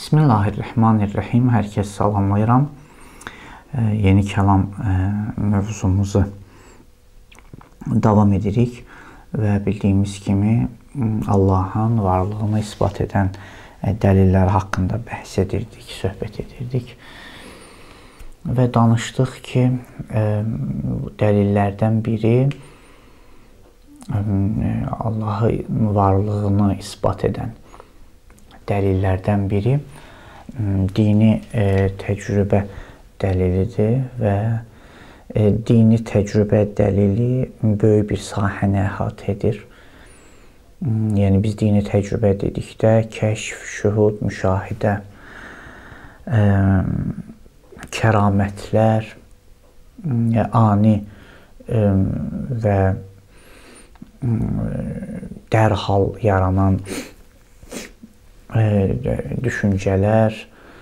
Bismillahirrahmanirrahim. Hər kəs salamlayıram. Yeni kəlam mövzumuzu davam edirik və bildiyimiz kimi Allahın varlığını isbat edən dəlillər haqqında bəhs edirdik, söhbət edirdik və danışdıq ki, dəlillərdən biri Allahın varlığını isbat edən dəlillərdən biri dini təcrübə dəlilidir və dini təcrübə dəlili böyük bir sahəni əhatə edir. Yəni biz dini təcrübə dedikdə kəşf, şühud, müşahidə, kəramətlər, ani və dərhal yaranan düşüncələr,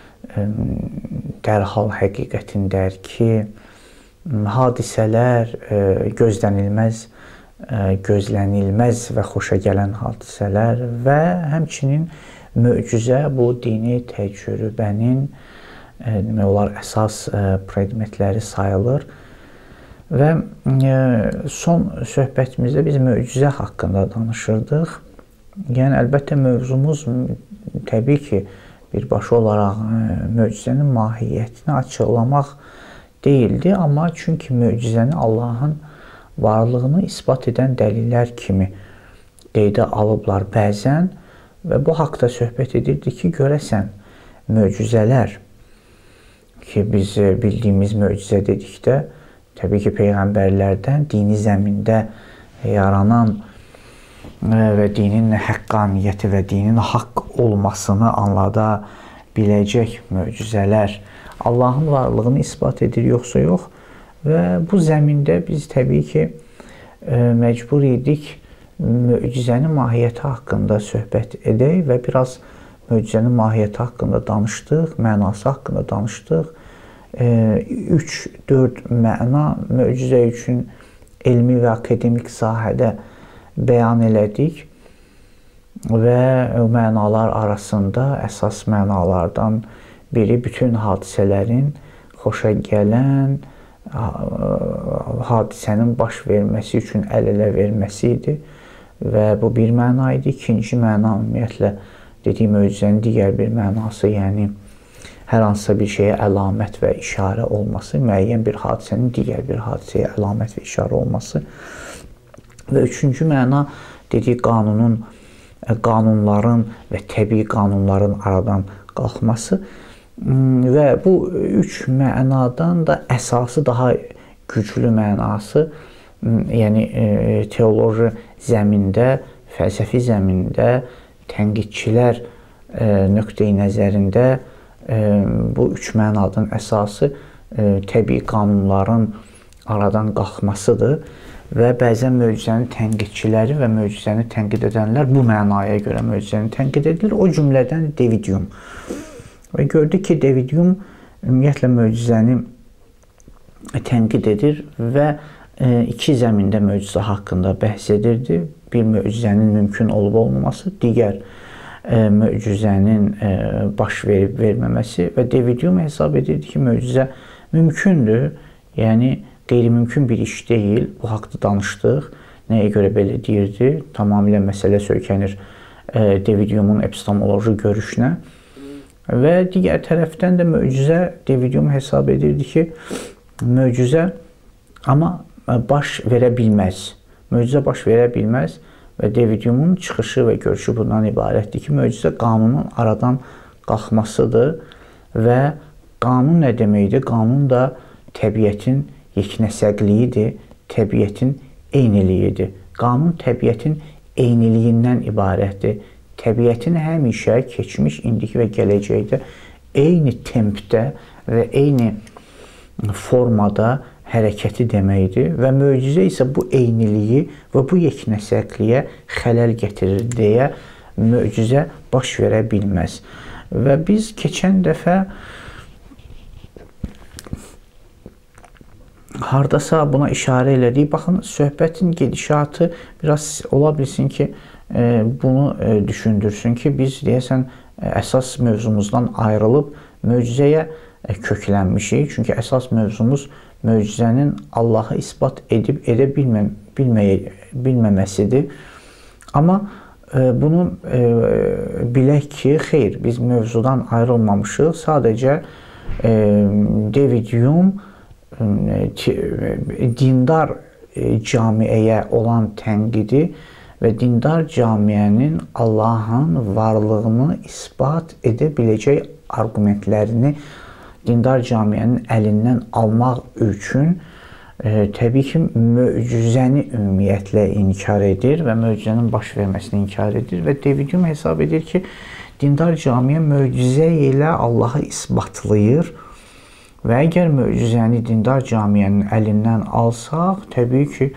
dərhal həqiqətin dərki, hadisələr, gözlənilməz, gözlənilməz və xoşa gələn hadisələr və həmçinin möcüzə bu dini təcrübənin demək olar əsas predmetləri sayılır. Və son söhbətimizdə biz möcüzə haqqında danışırdıq. Yəni əlbəttə mövzumuz təbii ki, birbaşa olaraq möcüzənin mahiyyətini açıqlamaq deyildi, amma çünki möcüzəni Allahın varlığını isbat edən dəlillər kimi qeydə alıblar bəzən və bu haqda söhbət edirdik ki, görəsən möcüzələr ki, biz bildiyimiz möcüzə dedikdə təbii ki, peyğəmbərlərdən dini zəmində yaranan və dinin həqqaniyyəti və dinin haqq olmasını anlada biləcək möcüzələr Allahın varlığını isbat edir, yoxsa yox. Və bu zəmində biz təbii ki, məcbur idik möcüzənin mahiyyəti haqqında söhbət edək və biraz möcüzənin mahiyyəti haqqında danışdıq, mənası haqqında danışdıq. 3-4 məna möcüzə üçün elmi və akademik sahədə bəyan elədik və mənalar arasında əsas mənalardan biri bütün hadisələrin xoşa gələn, hadisənin baş verməsi üçün əl-ələ verməsi idi və bu bir məna idi. İkinci məna ümumiyyətlə dediyim möcüzənin digər bir mənası, yəni hər hansısa bir şeyə əlamət və işarə olması, müəyyən bir hadisənin digər bir hadisəyə əlamət və işarə olması. Və üçüncü məna dedik qanunların və təbii qanunların aradan qalxması və bu üç mənadan da əsası daha güclü mənası, yəni teoloji zəmində, fəlsəfi zəmində, tənqidçilər nöqteyi nəzərində bu üç mənadan əsası təbii qanunların aradan qalxmasıdır. Və bəzən möcüzənin tənqidçiləri və möcüzəni tənqid edənlər bu mənaya görə möcüzəni tənqid edilir. O cümlədən David Hume. Və gördük ki, David Hume ümumiyyətlə möcüzəni tənqid edir və iki zəmində möcüzə haqqında bəhs edirdi. Bir möcüzənin mümkün olub olmaması, digər möcüzənin baş verib verməməsi və David Hume hesab edirdi ki, möcüzə mümkündür, yəni qeyri-mümkün bir iş deyil. Bu haqda danışdıq. Nəyə görə belə deyirdi? Tamamilə məsələ söykənir David Hume'un epistemoloji görüşünə. Və digər tərəfdən də möcüzə, David Hume hesab edirdi ki, möcüzə amma baş verə bilməz. Möcüzə baş verə bilməz və David Hume'un çıxışı və görüşü bundan ibarətdir ki, möcüzə qanunun aradan qalxmasıdır və qanun nə deməkdir? Qanun da təbiətin yeknəsəqliyidir, təbiətin eyniliyidir. Qanun təbiətin eyniliyindən ibarətdir. Təbiətin həmişə keçmiş, indiki və gələcəkdə eyni tempdə və eyni formada hərəkəti deməkdir və möcüzə isə bu eyniliyi və bu yeknəsəqliyə xələl gətirir deyə möcüzə baş verə bilməz. Və biz keçən dəfə hardasa buna işarə elədik. Baxın, söhbətin gedişatı biraz ola bilsin ki, bunu düşündürsün ki, biz deyəsən əsas mövzumuzdan ayrılıb möcüzəyə köklənmişik. Çünki əsas mövzumuz möcüzənin Allahı isbat edib edə bilməməsidir. Amma bunu bilək ki, xeyr, biz mövzudan ayrılmamışıq. Sadəcə David Hume dindar camiəyə olan tənqidi və dindar camiənin Allahın varlığını isbat edə biləcək arqumentlərini dindar camiənin əlindən almaq üçün təbii ki, möcüzəni ümumiyyətlə inkar edir və möcüzənin baş verməsini inkar edir və David Hume hesab edir ki, dindar camiə möcüzə ilə Allahı isbatlayır və əgər möcüzəni dindar camiənin əlindən alsaq, təbii ki,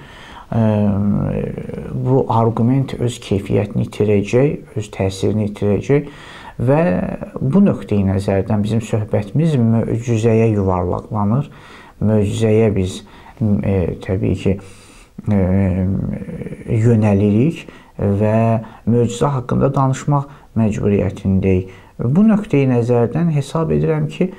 bu arqument öz keyfiyyətini itirəcək, öz təsirini itirəcək və bu nöqteyi nəzərdən bizim söhbətimiz möcüzəyə yuvarlaqlanır. Möcüzəyə biz təbii ki, yönəlirik və möcüzə haqqında danışmaq məcburiyyətindəyik. Bu nöqteyi nəzərdən hesab edirəm ki,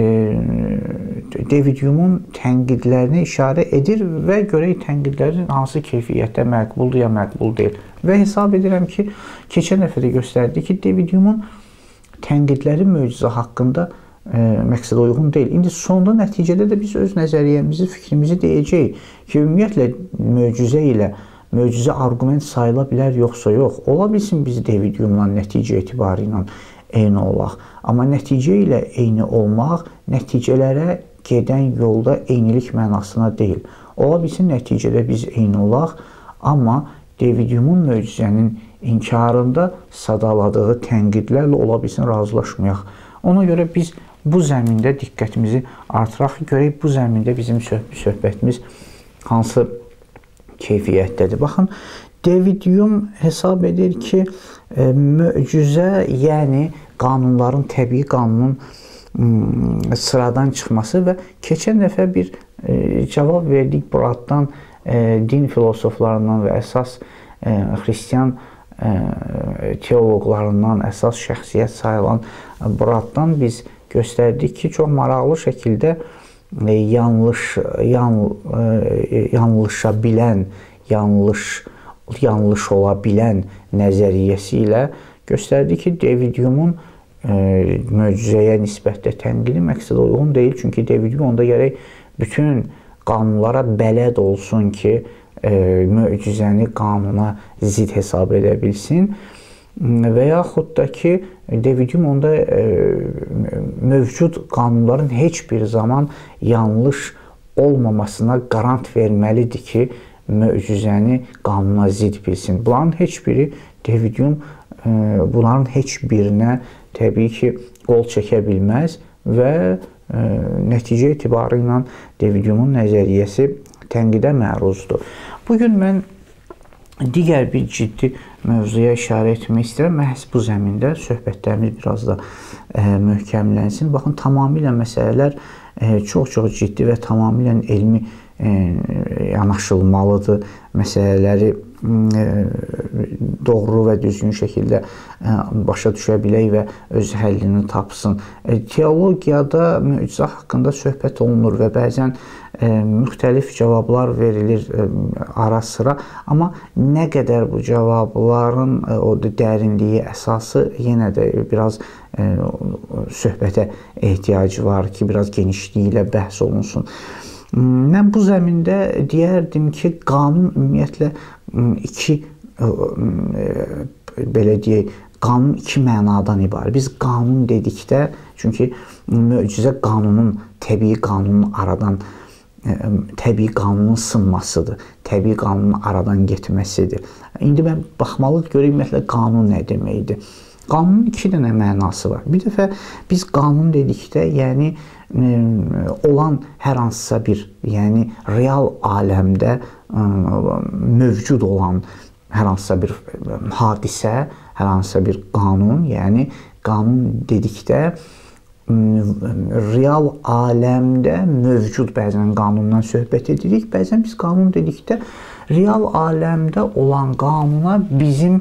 David Hume'un tənqidlərini işarə edir və görək tənqidlərin hansı keyfiyyətdə məqbuldur ya məqbul deyil. Və hesab edirəm ki, keçən dəfə də göstərdi ki, David Hume'un tənqidləri möcüzə haqqında məqsədə uyğun deyil. İndi sonda nəticədə də biz öz nəzəriyyəmizi, fikrimizi deyəcəyik ki, ümumiyyətlə möcüzə ilə möcüzə arqument sayıla bilər yoxsa yox. Ola bilsin biz David Hume'la nəticə etibarı ilə eyni olaq. Amma nəticə ilə eyni olmaq nəticələrə gedən yolda eynilik mənasına deyil. Ola bilsin nəticədə biz eyni olaq, amma David Hume'un möcüzənin inkarında sadaladığı tənqidlərlə ola bilsin razılaşmayaq. Ona görə biz bu zəmində diqqətimizi artıraq, görək bu zəmində bizim söhbətimiz hansı keyfiyyətdədir. Baxın, David Hume hesab edir ki, möcüzə, yəni qanunların, təbii qanunun sıradan çıxması və keçən dəfə bir cavab verdik Bratdan, din filosoflarından və əsas xristian teoloqlarından əsas şəxsiyyət sayılan Bratdan biz göstərdik ki, çox maraqlı şəkildə yanlışa bilən, yanlış ola bilən nəzəriyyəsi ilə göstərdi ki, David Hume'un möcüzəyə nisbətdə tənqidi məqsədə uyğun deyil. Çünki David Hume onda gərək bütün qanunlara bələd olsun ki, möcüzəni qanuna zid hesab edə bilsin. Və yaxud da ki, David Hume onda mövcud qanunların heç bir zaman yanlış olmamasına qarant verməlidir ki, möcüzəni qanuna zid bilsin. Bunların heç biri David Hume bunların heç birinə təbii ki, qol çəkə bilməz və nəticə etibarı ilə David Hume'un nəzəriyyəsi tənqidə məruzdur. Bugün mən digər bir ciddi mövzuya işarə etmək istəyirəm. Məhz bu zəmində söhbətlərimiz biraz da möhkəmlənsin. Baxın, tamamilə məsələlər çox-çox ciddi və tamamilə elmi yanaşılmalıdır. Məsələləri doğru və düzgün şəkildə başa düşə bilək və öz həllini tapsın. Teologiyada möcüzə haqqında söhbət olunur və bəzən müxtəlif cavablar verilir ara sıra. Amma nə qədər bu cavabların o dərinliyi, əsası yenə də biraz söhbətə ehtiyacı var ki, biraz genişliyi ilə bəhs olunsun. Mən bu zəmində deyərdim ki, qanun ümumiyyətlə belə deyək, qanun iki mənadan ibarət. Biz qanun dedikdə, çünki möcüzə qanunun, təbii qanunun aradan, təbii qanunun sınmasıdır, təbii qanunun aradan getməsidir. İndi mən baxmalıyıq, görək ümumiyyətlə qanun nə deməkdir. Qanunun iki dənə mənası var. Bir dəfə biz qanun dedikdə, yəni olan hər hansısa bir, yəni real aləmdə mövcud olan hər hansısa bir hadisə, hər hansısa bir qanun, yəni qanun dedikdə real aləmdə mövcud bəzən qanundan söhbət edirik, bəzən biz qanun dedikdə real aləmdə olan qanuna bizim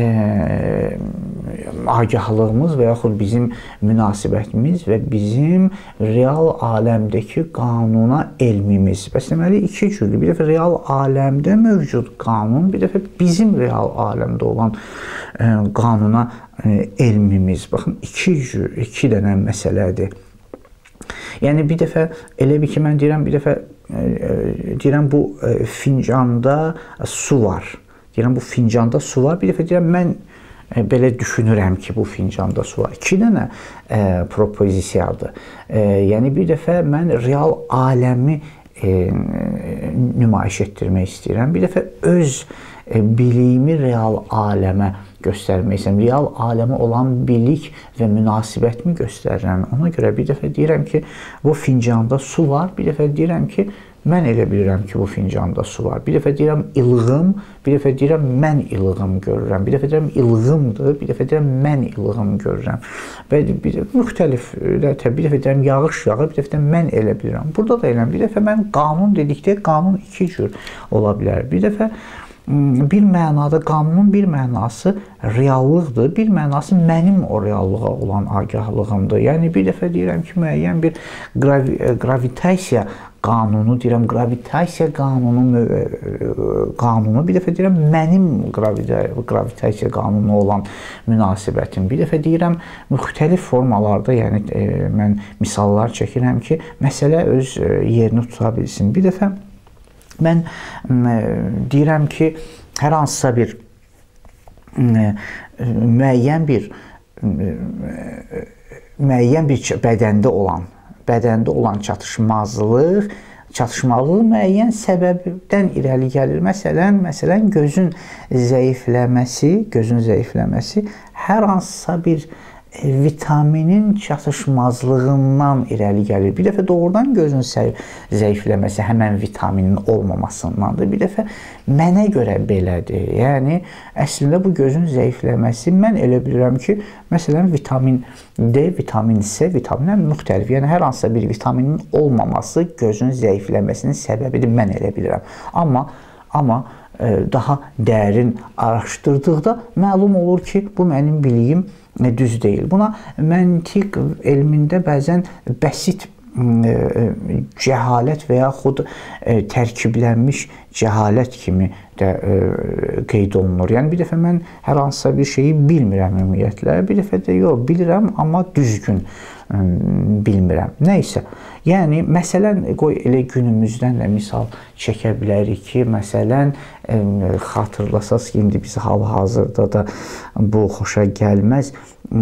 agahlığımız və yaxud bizim münasibətimiz və bizim real aləmdəki qanuna elmimiz. Bəs deməli, iki cürdür. Bir dəfə real aləmdə mövcud qanun, bir dəfə bizim real aləmdə olan qanuna elmimiz. Baxın, iki dənə məsələdir. Yəni, bir dəfə elə bir ki, mən deyirəm, bir dəfə deyirəm, bu fincanda su var. Deyirəm, bu fincanda su var. Bir dəfə deyirəm, mən belə düşünürəm ki, bu fincanda su var. İki dənə propozisiyadır. Yəni, bir dəfə mən real aləmi nümayiş etdirmək istəyirəm. Bir dəfə öz biliyimi real aləmə göstərmək istəyirəm. Real aləmə olan bilik və münasibətimi göstərirəm. Ona görə bir dəfə deyirəm ki, bu fincanda su var. Bir dəfə deyirəm ki, mən elə bilirəm ki, bu fincanda su var. Bir dəfə deyirəm ilğım, bir dəfə deyirəm mən ilğım görürəm. Bir dəfə deyirəm ilğımdır, bir dəfə deyirəm mən ilğım görürəm. Və müxtəlif, bir dəfə deyirəm yağış yağır, bir dəfə deyirəm mən elə bilirəm. Burada da elə, bir dəfə mən qanun dedikdə qanun iki cür ola bilər. Bir dəfə bir mənada qanunun bir mənası reallıqdır, bir mənası mənim o reallığa olan agahlığımdır. Yəni, bir dəfə deyirəm ki, müəyyən bir gravitasiya qanunu, deyirəm, gravitasiya qanunu, bir dəfə deyirəm, mənim gravitasiya qanunu olan münasibətim. Bir dəfə deyirəm, müxtəlif formalarda, yəni, mən misallar çəkirəm ki, məsələ öz yerini tuta bilsin. Bir dəfə mən deyirəm ki, hər hansısa bir müəyyən bir bədəndə olan çatışmazlıq müəyyən səbəbdən irəli gəlir. Məsələn, gözün zəifləməsi hər hansısa bir vitaminin çatışmazlığından irəli gəlir. Bir dəfə doğrudan gözün zəifləməsi həmən vitaminin olmamasındandır. Bir dəfə mənə görə belədir. Yəni, əslində bu gözün zəifləməsi, mən elə bilirəm ki, məsələn, vitamin D, vitamin C, vitaminlər müxtəlif. Yəni, hər hansısa bir vitaminin olmaması gözün zəifləməsinin səbəbidir, mən elə bilirəm. Amma daha dərin araşdırdıqda məlum olur ki, bu mənim biliyim düz deyil. Buna məntiq elmində bəzən bəsit cəhalət və yaxud tərkiblənmiş cəhalət kimi də qeyd olunur. Yəni, bir dəfə mən hər hansısa bir şeyi bilmirəm ümumiyyətlə, bir dəfə də yox, bilirəm, amma düzgün bilmirəm. Nəysə, yəni, məsələn, qoy elə günümüzdən də misal çəkə bilərik ki, məsələn, xatırlasaq ki, indi biz hal-hazırda da bu xoşa gəlməz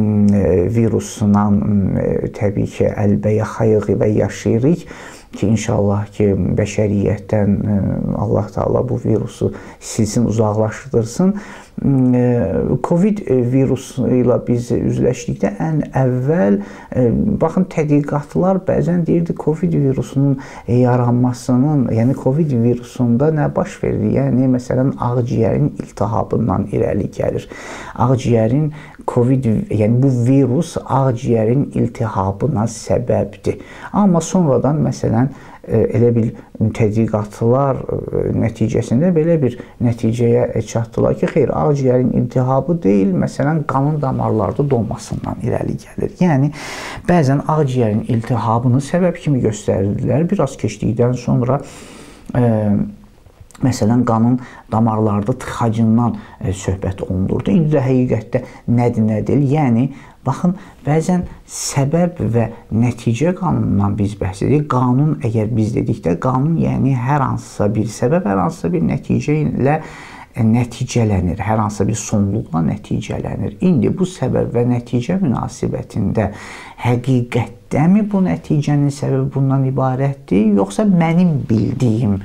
virusdan təbii ki, əlbəyə xayığı və yaşayırıq ki, inşallah ki, bəşəriyyətdən Allah Teala bu virusu silsin, uzaqlaşdırsın. Covid virusu ilə biz üzləşdikdə ən əvvəl, baxın, tədqiqatlar bəzən deyirdi, Covid virusunun yaranmasının, yəni Covid virusunda nə baş verir? Yəni, məsələn, ağciyərin iltihabından irəli gəlir. Ağciyərin yəni bu virus ağciyərin iltihabına səbəbdir. Amma sonradan, məsələn, elə bir tədqiqatlar nəticəsində belə bir nəticəyə çatdılar ki, xeyr, ağciyərin iltihabı deyil, məsələn, qanın damarlarda donmasından irəli gəlir. Yəni, bəzən ağciyərin iltihabını səbəb kimi göstərirdilər. Biraz keçdikdən sonra məsələn, qanın damarlarda tıxacından söhbət olunurdu. İndi də həqiqətdə nədir? Yəni, baxın, bəzən səbəb və nəticə qanunundan biz bəhs edirik. Qanun, əgər biz dedikdə, qanun yəni hər hansısa bir səbəb, hər hansısa bir nəticə ilə nəticələnir, hər hansısa bir sonluqla nəticələnir. İndi bu səbəb və nəticə münasibətində həqiqətdəmi bu nəticənin səbəbi bundan ibarətdir, yoxsa mənim bildiyim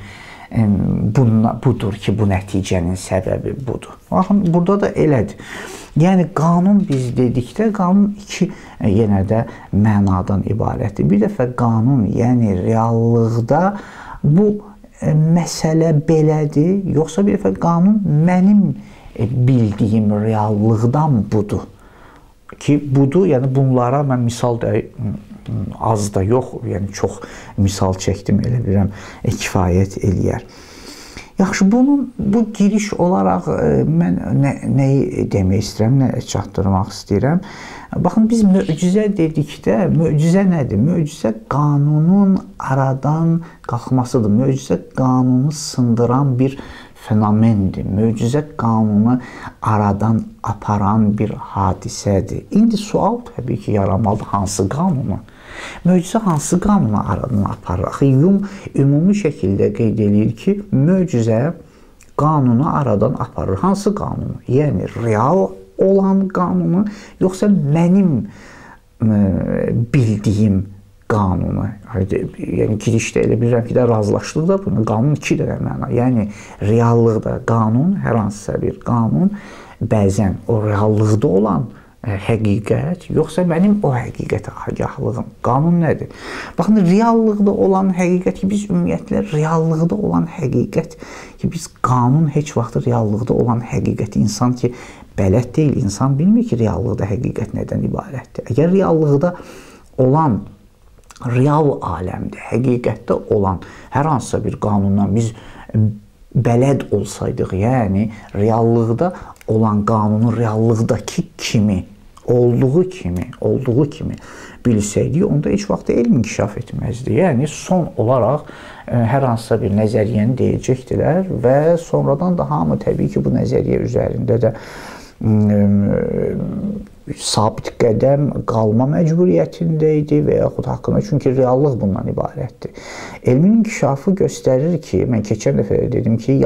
budur ki, bu nəticənin səbəbi budur. Baxın, burada da elədir. Yəni, qanun biz dedikdə, qanun iki yenə də mənadan ibarətdir. Bir dəfə qanun, yəni reallıqda bu məsələ belədir, yoxsa bir dəfə qanun mənim bildiyim reallıqdan budur. Ki, budur, yəni bunlara mən misal da az da yox, yəni çox misal çəkdim, elə bilirəm, kifayət eləyər. Yaxşı, bu giriş olaraq mən nəyi demək istəyirəm, nə çatdırmaq istəyirəm? Baxın, biz möcüzə dedikdə, möcüzə nədir? Möcüzə qanunun aradan qalxmasıdır. Möcüzə qanunu sındıran bir fenomendir. Möcüzə qanunu aradan aparan bir hadisədir. İndi sual təbii ki, yaranmalıdır, hansı qanunu? Möcüzə hansı qanunu aradan aparır? Axı, ümumi şəkildə qeyd edir ki, möcüzə qanunu aradan aparır. Hansı qanunu? Yəni, real olan qanunu, yoxsa mənim bildiyim qanunu? Yəni, girişdə elə bilirəm ki, razılaşdıqda bunu, qanun iki dənə məna. Yəni, reallıqda qanun, hər hansısa bir qanun, bəzən o reallıqda olan həqiqət, yoxsa mənim o həqiqətə agahlıqım. Qanun nədir? Baxın, reallıqda olan həqiqət ki, biz ümumiyyətlə reallıqda olan həqiqət ki, biz qanun heç vaxt reallıqda olan həqiqəti insan ki, bələd deyil, insan bilmir ki, reallıqda həqiqət nədən ibarətdir. Əgər reallıqda olan, real aləmdə, həqiqətdə olan hər hansısa bir qanundan biz bələd olsaydıq, yəni reallıqda olan qanunu reallıqdakı kimi, olduğu kimi bilsəydik, onda heç vaxt elm inkişaf etməzdi. Yəni, son olaraq hər hansısa bir nəzəriyyəni deyəcəkdilər və sonradan da hamı təbii ki, bu nəzəriyyə üzərində də sabit qədəm qalma məcburiyyətində idi və yaxud haqqında, çünki reallıq bundan ibarətdir. Elmin inkişafı göstərir ki, mən keçən dəfə dedim ki,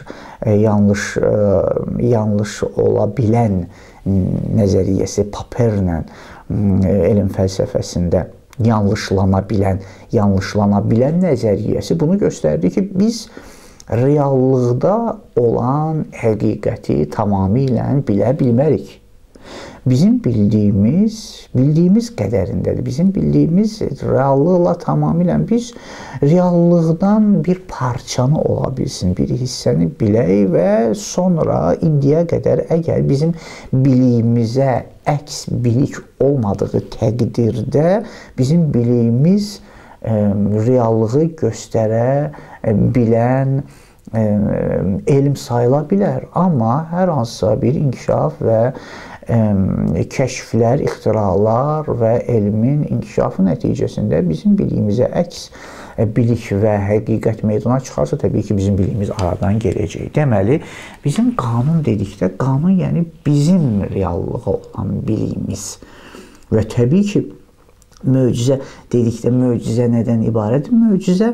yanlış ola bilən nəzəriyyəsi Popperlə elm fəlsəfəsində yanlışlana bilən nəzəriyyəsi bunu göstərdi ki, biz reallıqda olan həqiqəti tamamilə bilə bilmərik. Bizim bildiyimiz qədərindədir. Bizim bildiyimiz reallıqla tamamilə biz reallıqdan bir parçanı ola bilsin, bir hissəni bilək və sonra indiyə qədər əgər bizim biliyimizə əks bilik olmadığı təqdirdə bizim biliyimiz reallığı göstərə bilən elm sayıla bilər. Amma hər hansısa bir inkişaf və kəşflər, ixtiralar və elmin inkişafı nəticəsində bizim biliyimizə əks bilik və həqiqət meydana çıxarsa, təbii ki, bizim biliyimiz aradan gələcək. Deməli, bizim qanun dedikdə, qanun yəni bizim reallığa olan biliyimiz. Və təbii ki, möcüzə dedikdə, möcüzə nədən ibarətdir? Möcüzə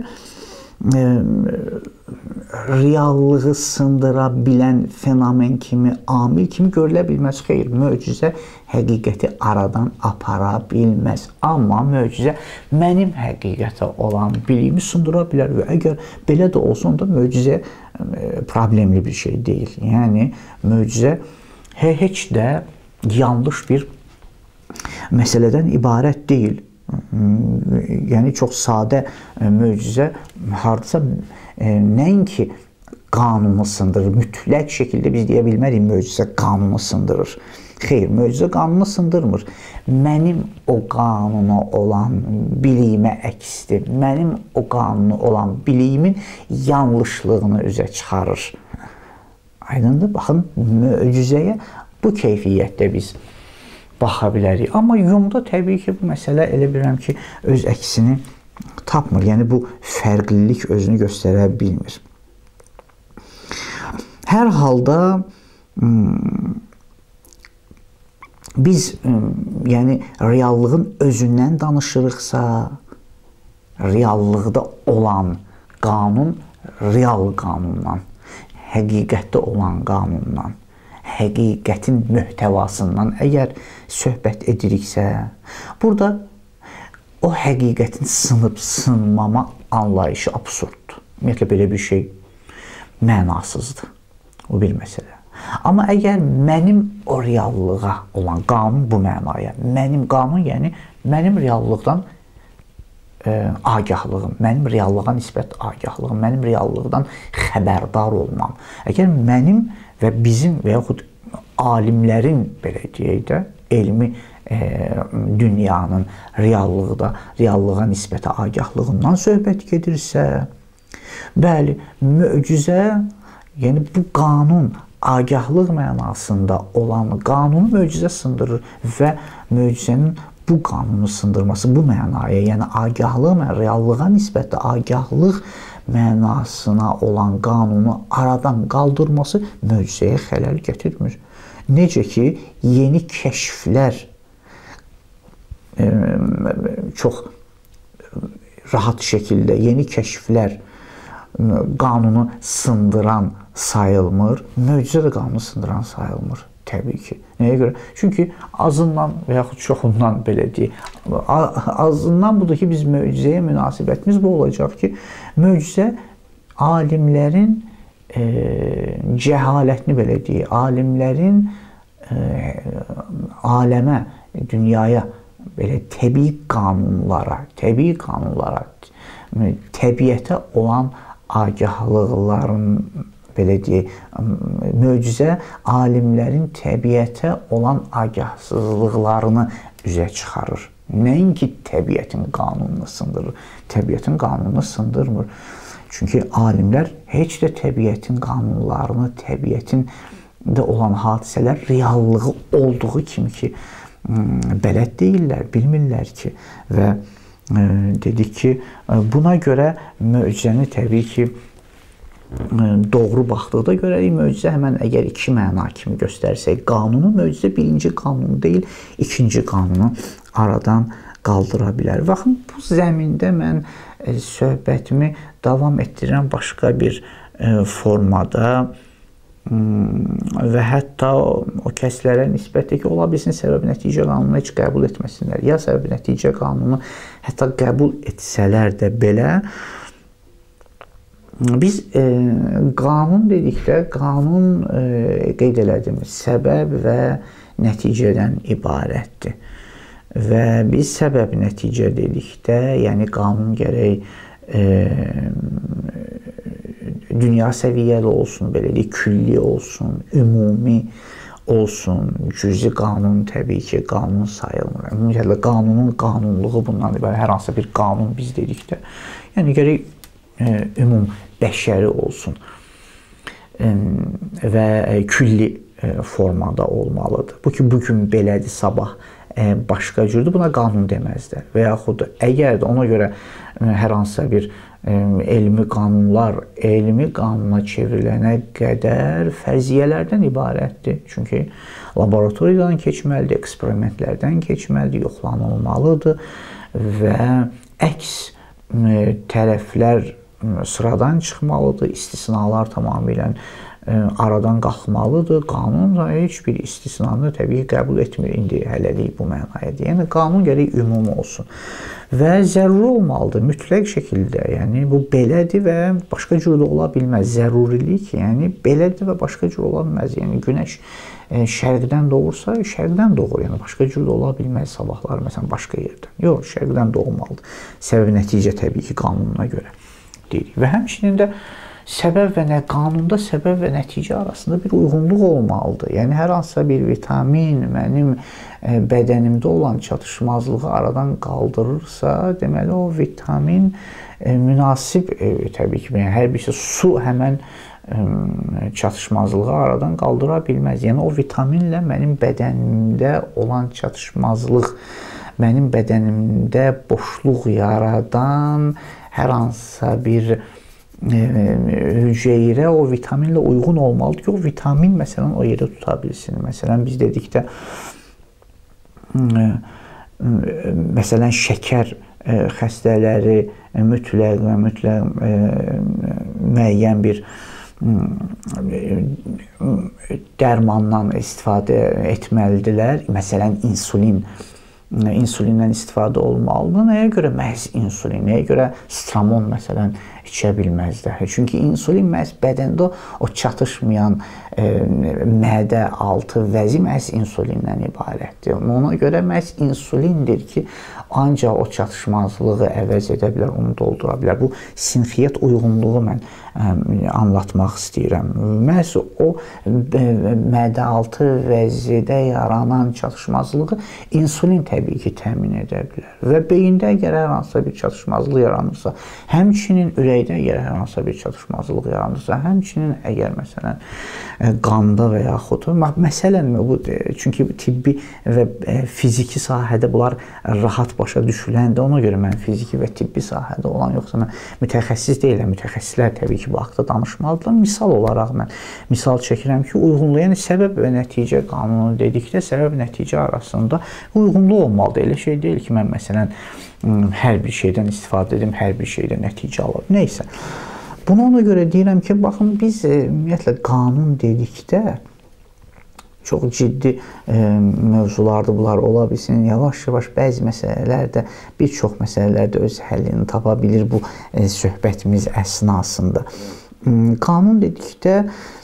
reallığı sındıra bilən fenomen kimi, amil kimi görülə bilməz. Xeyr, möcüzə həqiqəti aradan apara bilməz. Amma möcüzə mənim həqiqətə olan biliyimi sındıra bilər və əgər belə də olsa, onda möcüzə problemli bir şey deyil. Yəni, möcüzə heç də yanlış bir məsələdən ibarət deyil. Yəni, çox sadə möcüzə hardasa nəinki qanunu sındırır, mütləq şəkildə biz deyə bilmərik möcüzə qanunu sındırır. Xeyr, möcüzə qanunu sındırmır. Mənim o qanuna olan biliyimə əksdir. Mənim o qanuna olan biliyimin yanlışlığını üzə çıxarır. Aydındır? Baxın, möcüzəyə bu keyfiyyətdə biz baxa bilərik. Amma Yumda təbii ki, bu məsələ elə bilirəm ki, öz əksini tapmır. Yəni, bu fərqlilik özünü göstərə bilmir. Hər halda biz yəni, reallığın özündən danışırıqsa, reallıqda olan qanun real qanundan, həqiqətdə olan qanundan, həqiqətin möhtəvasından əgər söhbət ediriksə, burada o həqiqətin sınıb-sınmama anlayışı absurddur. Ümumiyyətlə, belə bir şey mənasızdır. O bir məsələ. Amma əgər mənim o reallığa olan qanun bu mənaya, mənim qanun, yəni mənim reallıqdan agahlığım, mənim reallığa nisbət agahlığım, mənim reallıqdan xəbərdar olmam. Əgər mənim və bizim və yaxud alimlərin, belə deyək də, elmi dünyanın reallığa nisbətə agahlığından söhbət gedirsə, Bəli, möcüzə, yəni bu qanun, agahlıq mənasında olan qanunu möcüzə sındırır və möcüzənin bu qanunu sındırması bu mənaya, yəni agahlıq, reallığa nisbətdə agahlıq mənasına olan qanunu aradan qaldırması möcüzəyə xələl gətirmir. Necə ki, yeni kəşflər çox rahat şəkildə yeni kəşflər qanunu sındıran sayılmır, möcüzə də qanunu sındıran sayılmır. Təbii ki. Nəyə görə? Çünki azından və yaxud çoxundan belə deyək, azından budur ki, biz möcüzəyə münasibətimiz bu olacaq ki, möcüzə alimlərin cəhalətini belə deyək, alimlərin aləmə, dünyaya belə təbii qanunlara, təbiətə olan agahlıqların belə deyək, möcüzə alimlərin təbiətə olan agahsızlıqlarını üzə çıxarır. Nəinki təbiətin qanununu sındırır. Təbiətin qanununu sındırmır. Çünki alimlər heç də təbiətin qanunlarını, təbiətində olan hadisələr reallığı olduğu kimi ki, bələd deyirlər, bilmirlər ki. Və dedik ki, buna görə möcüzəni təbii ki, doğru baxdıqda görərik, möcüzə həmən əgər iki məna kimi göstərsək, qanunu, möcüzə birinci qanunu deyil, ikinci qanunu aradan qaldıra bilər. Baxın, bu zəmində mən söhbətimi davam etdirirəm başqa bir formada və hətta o kəslərə nisbətdə ki, ola bilsin səbəb-nəticə qanunu heç qəbul etməsinlər, ya səbəb-nəticə qanunu hətta qəbul etsələr də belə, biz qanun dedikdə, qanun qeyd elədim, səbəb və nəticədən ibarətdir. Və biz səbəb-nəticə dedikdə, yəni qanun gərək dünya səviyyəli olsun, belə deyək, külli olsun, ümumi olsun, cüzi qanun təbii ki, qanun sayılmır. Ümumiyyətlə, qanunun qanunluğu bundan ibarət, hər hansı bir qanun biz dedikdə, yəni gərək ümum bəşəri olsun və külli formada olmalıdır. Bu ki, bugün belədir, sabah başqa cürdür, buna qanun deməzlər. Və yaxud əgər də ona görə hər hansısa bir elmi qanunlar elmi qanuna çevrilənə qədər fərziyyələrdən ibarətdir. Çünki laboratoriyadan keçməlidir, eksperimentlərdən keçməlidir, yoxlanılmalıdır və əks tərəflər sıradan çıxmalıdır, istisnalar tamamilə aradan qalxmalıdır. Qanun da heç bir istisnanı təbii ki, qəbul etmir indi hələlik bu mənayədir. Yəni, qanun gərək ümumi olsun və zəruri olmalıdır, mütləq şəkildə. Yəni, bu belədir və başqa cür də ola bilməz. Zərurilik, yəni, belədir və başqa cür ola bilməz. Yəni, günəş şərqdən doğursa, şərqdən doğur. Yəni, başqa cür də ola bilməz sabahlar, məsələn, başqa yerdən. Yox, şərqdən doğmalıdır. Səbəb-nəticə təbii ki, qanununa görə deyirik. Və həmçinin də qanunda səbəb və nəticə arasında bir uyğunluq olmalıdır. Yəni, hər hansısa bir vitamin mənim bədənimdə olan çatışmazlığı aradan qaldırırsa, deməli, o vitamin münasib, təbii ki, hər bir şey, su həmən çatışmazlığı aradan qaldıra bilməz. Yəni, o vitaminlə mənim bədənimdə olan çatışmazlıq, mənim bədənimdə boşluq yaradan hər hansısa bir hüceyrə o vitaminlə uyğun olmalıdır ki, o vitamin məsələn o yerdə tuta bilsin. Məsələn, biz dedikdə məsələn, şəkər xəstələri mütləq müəyyən bir dərmandan istifadə etməlidirlər. Məsələn, insulindən istifadə olmalıdır. Nəyə görə məhz insulin? Nəyə görə stramon məsələn içə bilməzlər? Çünki insulin məhz bədəndə o çatışmayan mədə altı vəzi məhz insulindən ibarətdir. Ona görə məhz insulindir ki, ancaq o çatışmazlığı əvəz edə bilər, onu doldura bilər. Bu sinxiyyət uyğunluğu mən anlatmaq istəyirəm. Məhz o mədə altı vəzidə yaranan çatışmazlığı insulin təbii ki, təmin edə bilər. Və beyində əgər hər hansısa bir çatışmazlıq yaranırsa, həmçinin ürək ürəkdə əgər hər hansısa bir çatışmazlıq yaranırsa, həmçinin əgər məsələn qanda və yaxud məsələn bu çünki tibbi və fiziki sahədə bunlar rahat başa düşüləndə ona görə mən fiziki və tibbi sahədə olan yoxsa mən mütəxəssis deyiləm. Mütəxəssislər təbii ki, bu haqda danışmalıdırlar. Misal olaraq mən misal çəkirəm ki, uyğunluq, yəni səbəb və nəticə qanunu dedikdə səbəb nəticə arasında uyğunluq olmalıdır. Elə şey deyil ki, mən məsələn hər bir şeydən istifadə edim, hər bir şeydən nəticə alır. Nəysə. Bunu ona görə deyirəm ki, baxın biz ümumiyyətlə qanun dedikdə çox ciddi mövzulardır bunlar ola bilsin. Yavaş-yavaş bəzi məsələlərdə, bir çox məsələlərdə öz həllini tapa bilir bu söhbətimiz əsnasında. Qanun dedikdə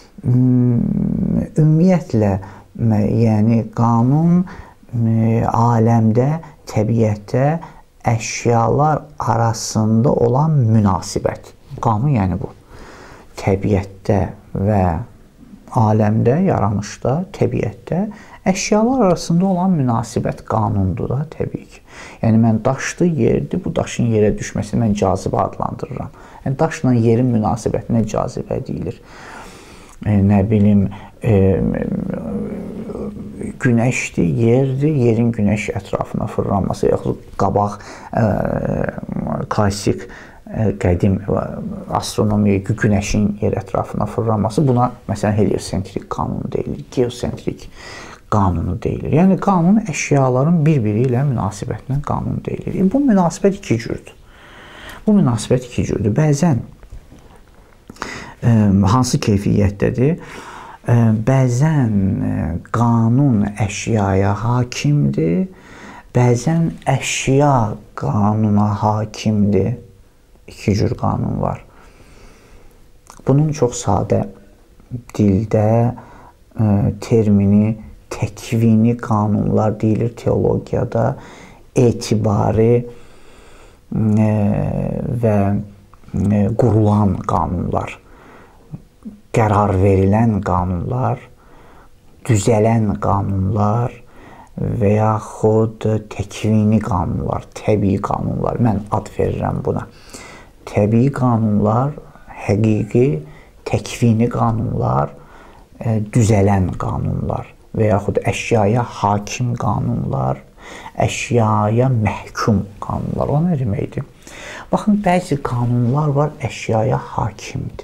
ümumiyyətlə, yəni qanun aləmdə, təbiətdə əşyalar arasında olan münasibət. Qanun yəni bu. Təbiətdə və aləmdə, yaranışda, təbiətdə əşyalar arasında olan münasibət qanundur da, təbii ki. Yəni mən daşdır, yerdir, bu daşın yerə düşməsini mən cazibə adlandırıram. Yəni daşla yerin münasibətinə cazibə deyilir. Nə bilim, günəşdir, yerdir, yerin günəş ətrafına fırlanması, yaxud qabaq klassik qədim astronomiya günəşin yer ətrafına fırlanması buna məsələn heliosentrik qanunu deyilir, geosentrik qanunu deyilir. Yəni qanun əşyaların bir-biri ilə münasibətinə qanun deyilir. Bu münasibət iki cürdür. Bu münasibət iki cürdür. Bəzən hansı keyfiyyətdədir? Bəzən qanun əşyaya hakimdir, bəzən əşya qanuna hakimdir. İki cür qanun var. Bunun çox sadə dildə termini təkvini qanunlar deyilir teologiyada, etibari və qurulan qanunlar, qərar verilən qanunlar, düzələn qanunlar və yaxud təkvini qanunlar, təbii qanunlar. Mən ad verirəm buna. Təbii qanunlar, həqiqi, təkvini qanunlar, düzələn qanunlar və yaxud əşyaya hakim qanunlar, əşyaya məhkum qanunlar. O nə deməkdir? Baxın, bəzi qanunlar var, əşyaya hakimdir.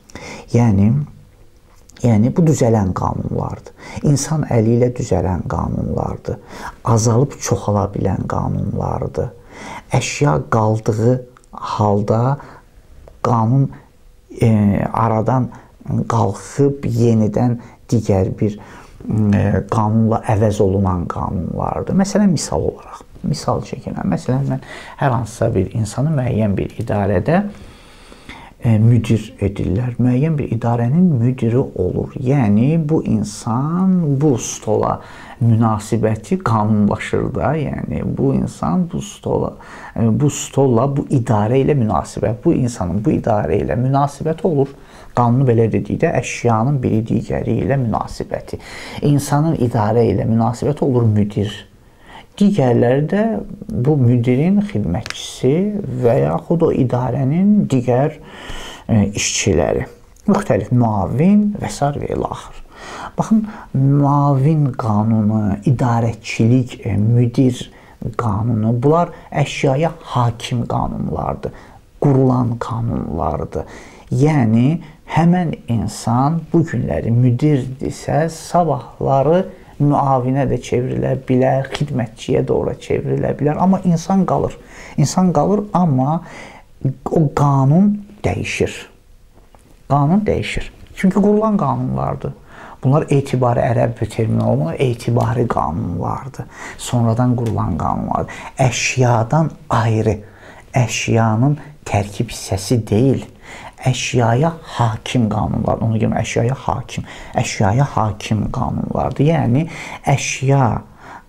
Yəni bu düzələn qanunlardır. İnsan əli ilə düzələn qanunlardır. Azalıb çoxala bilən qanunlardır. Əşya qaldığı halda qanun aradan qalxıb yenidən digər bir qanunla əvəz olunan qanunlardır. Məsələn, misal olaraq, misal çəkirəm. Məsələn, mən hər hansısa bir insanı müəyyən bir idarədə müdir edirlər. Müəyyən bir idarənin müdiri olur. Yəni, bu insan bu stola münasibəti qanunlaşır da. Yəni, bu insan bu stolla, bu idarə ilə münasibət, bu insanın bu idarə ilə münasibəti olur. Qanunu belə dedikdə əşyanın biri digəri ilə münasibəti. İnsanın idarə ilə münasibəti olur müdir. Digərləri də bu müdirin xidmətçisi və yaxud o idarənin digər işçiləri. Müxtəlif müavin və s. və ilaxır. Baxın, müavin qanunu, idarəçilik, müdir qanunu, bunlar əşyaya hakim qanunlardır, qurulan qanunlardır. Yəni, həmən insan bu günləri müdirdirsə, sabahları müavinə də çevrilə bilər, xidmətçiyə doğru çevrilə bilər. Amma insan qalır. İnsan qalır, amma o qanun dəyişir. Qanun dəyişir. Çünki qurulan qanunlardır. Bunlar etibari ərəb termini olmalı, etibari qanunlardır. Sonradan qurulan qanunlardır. Əşyadan ayrı, əşyanın tərkib hissəsi deyil. Əşyaya hakim qanunlar, onu deyim, əşyaya hakim qanunlardır. Yəni, əşya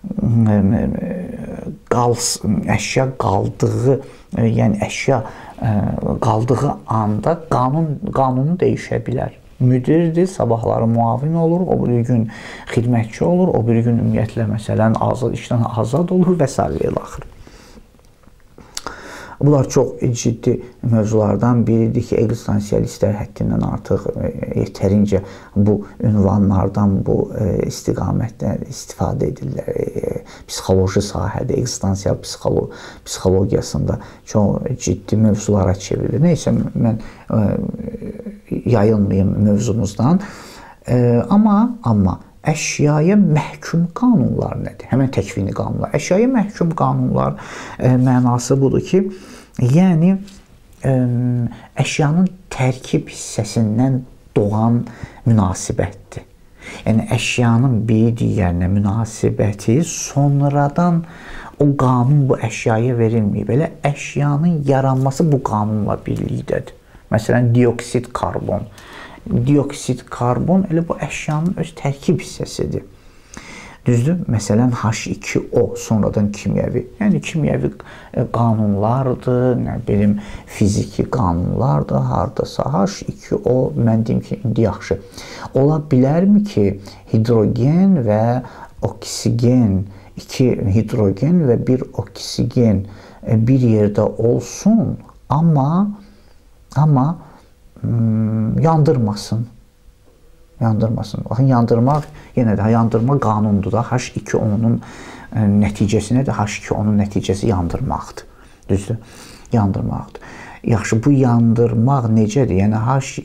qaldığı, yəni əşya qaldığı anda qanunu dəyişə bilər. Müdirdir, sabahları müavin olur, o bir gün xidmətçi olur, o bir gün ümumiyyətlə, məsələn, işdən azad olur və s. və ilaxır. Bunlar çox ciddi mövzulardan biridir ki, ekzistensialistlər həddindən artıq yetərincə bu ünvanlardan, bu istiqamətdən istifadə edirlər. Psixoloji sahədə, ekzistensial psixologiyasında çox ciddi mövzulara çevrilir. Neysə, mən yayılmayım mövzumuzdan. Amma əşyaya məhkum qanunlar nədir? Həmən təkvini qanunlar. Əşyaya məhkum qanunlar mənası budur ki, yəni əşyanın tərkib hissəsindən doğan münasibətdir. Yəni əşyanın biri digərinə münasibəti sonradan o qanun bu əşyaya verilməyib. Belə əşyanın yaranması bu qanunla birlikdədir. Məsələn, dioksid karbon. Dioksid karbon elə bu əşyanın öz tərkib hissəsidir. Düzdür? Məsələn, H2O sonradan kimyəvi, yəni kimyəvi qanunlardır, nə bilim, fiziki qanunlardır, hardasa H2O, mən deyim ki, indi yaxşı. Ola bilərmi ki, hidrogen və oksigen, 2 hidrogen və 1 oksigen bir yerdə olsun, amma yandırmasın. Baxın, yandırmaq yenə də yandırma qanundur da. H2O-nun nəticəsi nədir? H2O-nun nəticəsi yandırmaqdır. Düzdür? Yandırmaqdır. Yaxşı, bu yandırmaq necədir? Yəni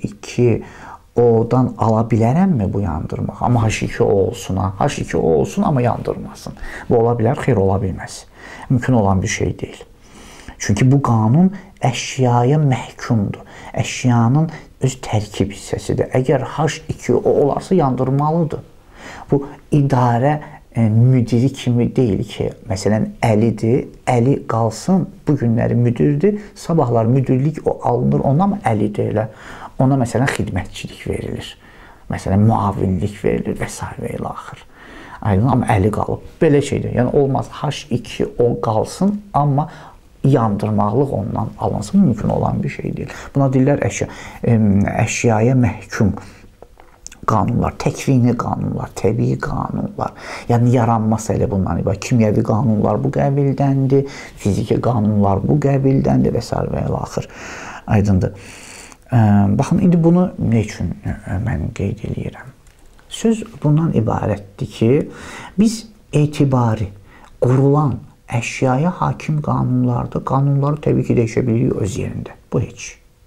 H2O-dan ala bilərəmmi bu yandırmaq? Amma H2O olsun, H2O olsun, amma yandırmasın. Bu ola bilər, xeyr, ola bilməz. Mümkün olan bir şey deyil. Çünki bu qanun əşyaya məhkumdur. Əşyanın öz tərkib hissəsidir. Əgər H2O olarsa yandırmalıdır. Bu idarə müdiri kimi deyil ki, məsələn, Əlidir, Əli qalsın, bu günləri müdirdir, sabahlar müdirlik o alınır, ona mı Əlidir elə? Ona məsələn xidmətçilik verilir. Məsələn, müavinlik verilir və s. və ilə axır. Aydın, amma Əli qalıb. Belə şeydir. Yəni olmaz, H2O qalsın, amma yandırmaqlıq ondan alınsın, mümkün olan bir şey deyil. Buna deyirlər əşyaya məhkum qanunlar, təkvini qanunlar, təbii qanunlar. Yəni yaranması elə bundan ibarət. Kimyəvi qanunlar bu qəbildəndir, fiziki qanunlar bu qəbildəndir və s. və ilə axır. Aydındır. Baxın, indi bunu nə üçün mən qeyd edirəm? Söz bundan ibarətdir ki, biz etibari qurulan əşyaya hakim qanunlarda, qanunları təbii ki, dəyişə bilirik öz yerində. Bu heç.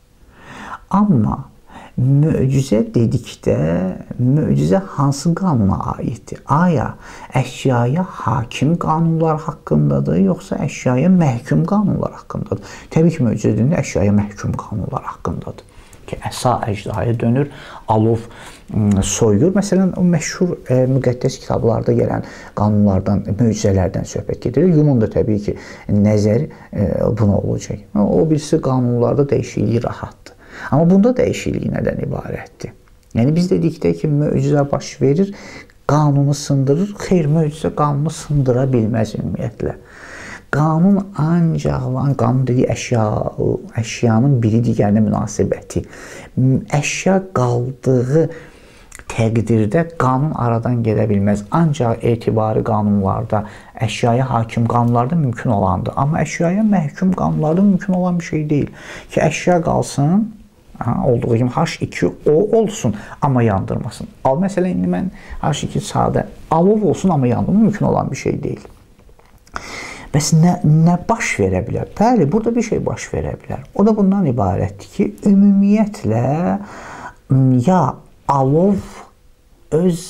Amma möcüzə dedikdə, möcüzə hansı qanuna aiddir? Aya əşyaya hakim qanunlar haqqındadır, yoxsa əşyaya məhkum qanunlar haqqındadır? Təbii ki, möcüzə dedikdə əşyaya məhkum qanunlar haqqındadır. Ki, əsa əjdahaya dönür, alov soyur. Məsələn, o məşhur müqəddəs kitablarda gələn qanunlardan, möcüzələrdən söhbət gedir. Yumun da təbii ki, nəzəri buna olacaq. O birisi qanunlarda dəyişikliyi rahatdır. Amma bunda dəyişiklik nədən ibarətdir? Yəni, biz dedikdə ki, möcüzə baş verir, qanunu sındırır. Xeyr, möcüzə qanunu sındıra bilməz ümumiyyətlə. Qanun ancaq, qanun dediyi əşyanın biri digərinə münasibəti. Əşya qaldığı təqdirdə qanun aradan gedə bilməz. Ancaq etibari qanunlarda, əşyaya hakim qanunlarda mümkün olandır. Amma əşyaya məhkum qanunlarda mümkün olan bir şey deyil. Ki, əşya qalsın, olduğu kimi H2O olsun, amma yandırmasın. Məsələn, indi mən H2 sadə alov olsun, amma yandırmasın, mümkün olan bir şey deyil. Bəs nə baş verə bilər? Bəli, burada bir şey baş verə bilər. O da bundan ibarətdir ki, ümumiyyətlə ya alov öz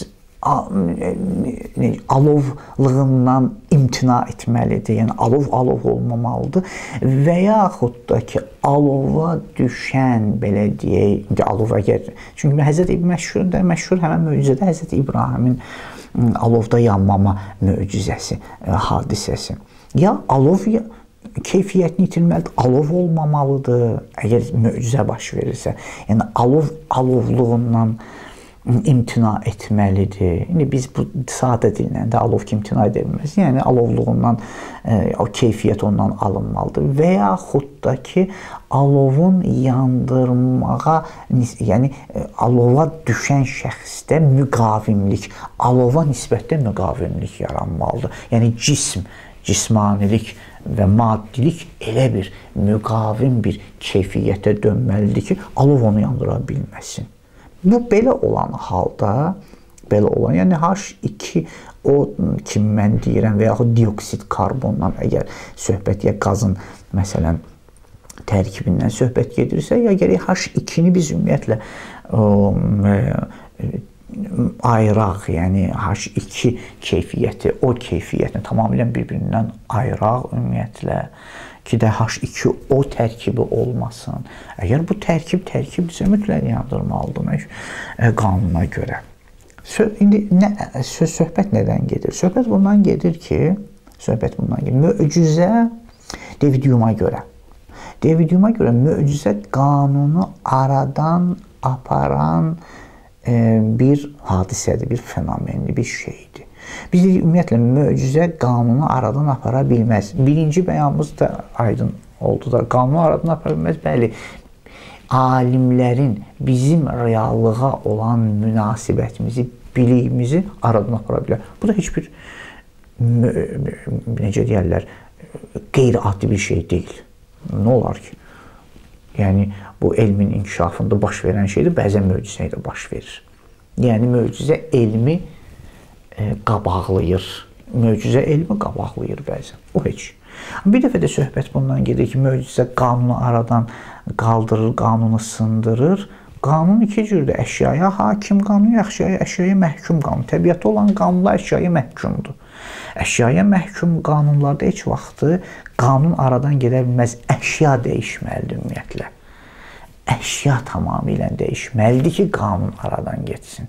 alovlığından imtina etməlidir, yəni alov olmamalıdır və yaxud da ki, alova düşən, belə deyək, indi alov əgər, çünki Həzrət məşhur həmən möcüzədə Həzrət İbrahimin alovda yanmama möcüzəsi, hadisəsi. Ya alov keyfiyyətini itirməlidir, alov olmamalıdır, əgər möcüzə baş verirsə. Yəni, alov alovluğundan imtina etməlidir. İndi biz bu sadə dillə də alov ki, imtina edilməz. Yəni, alovluğundan, o keyfiyyət ondan alınmalıdır. Və yaxud da ki, alovun yandırmağa, yəni alova düşən şəxsdə müqavimlik, alova nisbətdə müqavimlik yaranmalıdır. Yəni, cismanilik və maddilik elə bir müqavim bir keyfiyyətə dönməlidir ki, alov onu yandıra bilməsin. Bu belə olan halda, yəni H2 o ki mən deyirəm və yaxud dioksid karbondan əgər söhbət ya qazın məsələn tərkibindən söhbət gedirsə, ya gərək H2-ni biz ümumiyyətlə ayıraq, yəni H2 keyfiyyəti, o keyfiyyətini tamamilə bir-birindən ayıraq ümumiyyətlə ki də H2 o tərkibi olmasın. Əgər bu tərkibdirsə mütləq yandırmalıdır qanuna görə. İndi söhbət nədən gedir? Söhbət bundan gedir ki, möcüzə David Hume'a görə möcüzə qanunu aradan aparan bir hadisədir, bir fenomendir, bir şeydir. Biz dedik, ümumiyyətlə, möcüzə qanunu aradan apara bilməz. Birinci bəyanımız da aydın oldu da, qanunu aradan apara bilməz. Bəli, alimlərin bizim reallığa olan münasibətimizi, biliyimizi aradan apara bilər. Bu da heç bir, necə deyərlər, qeyri-adi bir şey deyil. Nə olar ki? Yəni, bu elmin inkişafında baş verən şeydir, bəzən möcüzə ilə baş verir. Yəni, möcüzə elmi qabaqlayır. Möcüzə elmi qabaqlayır bəzən. O heç. Bir dəfə də söhbət bundan gedir ki, möcüzə qanunu aradan qaldırır, qanunu sındırır. Qanun iki cürdür. Əşyaya hakim qanun, əşyaya məhkum qanun. Təbiətdə olan qanunlar əşyaya məhkumdur. Əşyaya məhkum qanunlarda heç vaxtı qanun aradan gedə bilməz. Əşya dəyişməlidir ümumiyyətlə. Əşya tamamilə dəyişməlidir ki, qanun aradan getsin.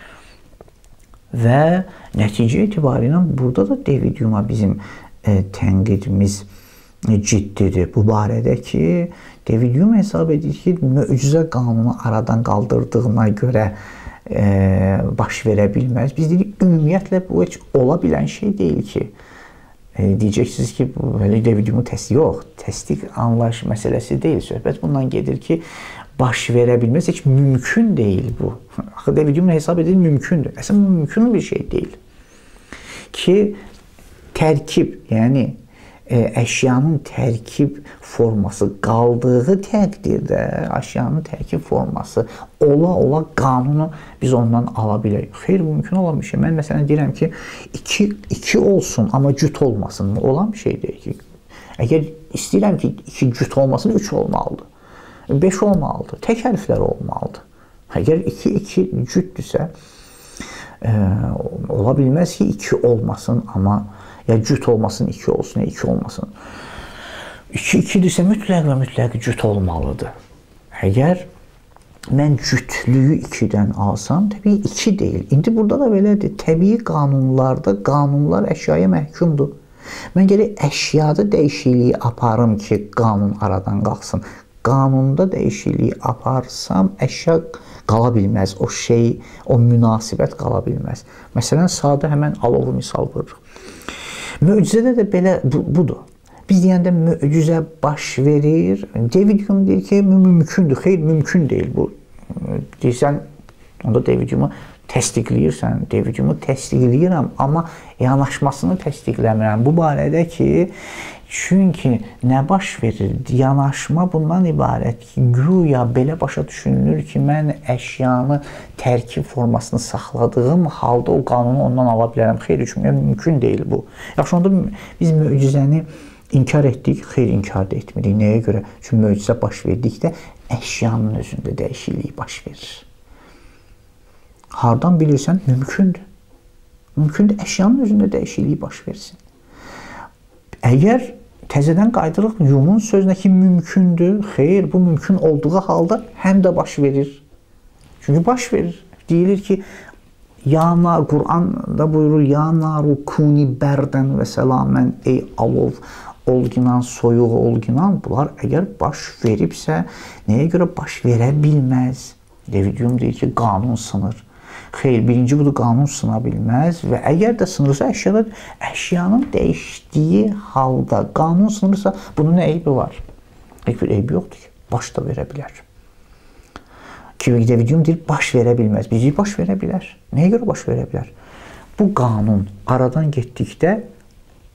Və nəticə etibarilə burada da David Hume'a bizim tənqidimiz ciddidir. Bu barədə ki, David Hume hesab edir ki, möcüzə qanunu aradan qaldırdığına görə baş verə bilməz. Biz dedik, ümumiyyətlə bu heç ola bilən şey deyil ki. Deyəcəksiniz ki, David Hume təsdiq yox, təsdiq anlayış məsələsi deyil. Söhbət bundan gedir ki, baş verə bilməz, heç mümkün deyil bu. Axı David Hume hesab edir, mümkündür. Əslən, bu mümkün bir şey deyil. Ki, tərkib, yəni əşyanın tərkib forması qaldığı təqdirdə, əşyanın tərkib forması ola qanunu biz ondan ala bilək. Xeyr, mümkün olan bir şey. Mən məsələn deyirəm ki, iki olsun, amma cüt olmasın. Olan bir şey deyil ki. Əgər istəyirəm ki, iki cüt olmasın, 3 olmalıdır. 5 olmalıdır. Tək hərflər olmalıdır. Əgər iki cütdürsə, ola bilməz ki, 2 olmasın, amma ya cüt olmasın, 2 olsun, ya 2 olmasın. 2-2-dirsə mütləq və mütləq cüt olmalıdır. Əgər mən cütlüyü 2-dən alsam, təbii 2 deyil. İndi burada da belədir. Təbii qanunlarda qanunlar əşyaya məhkumdur. Mən gərək əşyada dəyişikliyi aparım ki, qanun aradan qalxsın. Qanunda dəyişikliyi aparsam, əşya qala bilməz. O şey, o münasibət qala bilməz. Məsələn, sadə həmən alovu misal vururuq. Möcüzədə də belə budur. Biz deyəndə möcüzə baş verir. David Hume deyir ki, mümkündür. Xeyr, mümkün deyil bu. Deyirsən, onda David Hume'u təsdiqləyirsən. David Hume'u təsdiqləyirəm, amma yanaşmasını təsdiqləmirəm. Bu barədə ki, çünki nə baş verir? Yanaşma bundan ibarət ki, güya belə başa düşünülür ki, mən əşyanı tərkib formasını saxladığım halda o qanunu ondan ala bilərəm. Xeyr, mümkün deyil bu. Yaxşı, onda biz möcüzəni inkar etdik, xeyr, inkar da etmirik. Nəyə görə? Çünki möcüzə baş verdikdə əşyanın özündə dəyişiklik baş verir. Hardan bilirsən? Mümkündür. Mümkündür, əşyanın özündə dəyişiklik baş versin. Əgər təzədən qaydırıq Hume'un sözünə ki, mümkündür, xeyr, bu mümkün olduğu halda həm də baş verir. Çünki baş verir. Deyilir ki, Qur'anda buyurur, ya naru kuni bərdən və səlamən, ey alov, olginan, soyuq olginan. Bunlar əgər baş veribsə, nəyə görə baş verə bilməz? David Hume deyir ki, qanun sınır. Xeyr, birinci budur, qanun sına bilməz və əgər də sınırsa, əşyanın dəyişdiyi halda qanun sınırsa, bunun nə eybi var? Heç bir eybi yoxdur ki, baş da verə bilər. Ki, David Hume deyir, baş verə bilməz. Biz deyir, baş verə bilər. Nəyə görə baş verə bilər? Bu qanun aradan getdikdə